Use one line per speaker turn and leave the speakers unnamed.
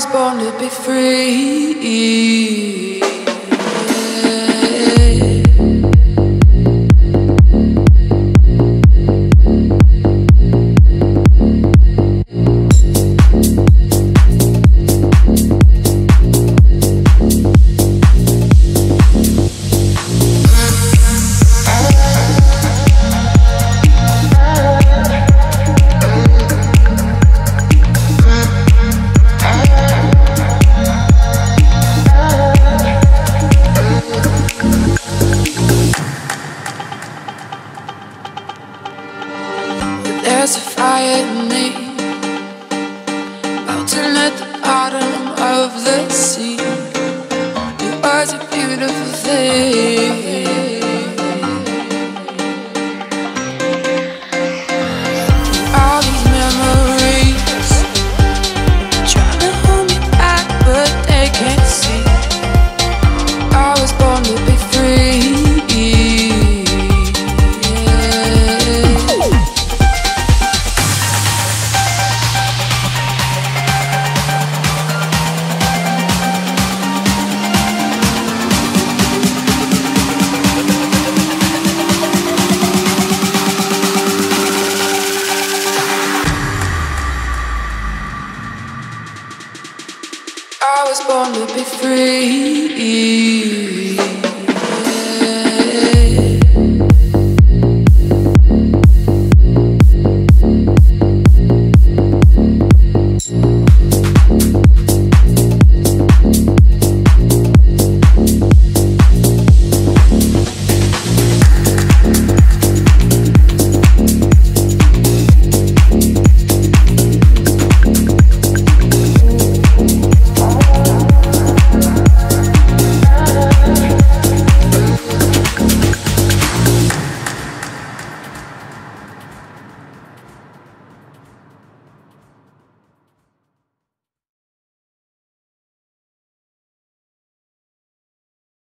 born to be free. There's a fire in me, melting at the bottom of the sea. It was a beautiful thing. All these memories trying to hold me back, but they can't see. I was born to be free. I was born to be free.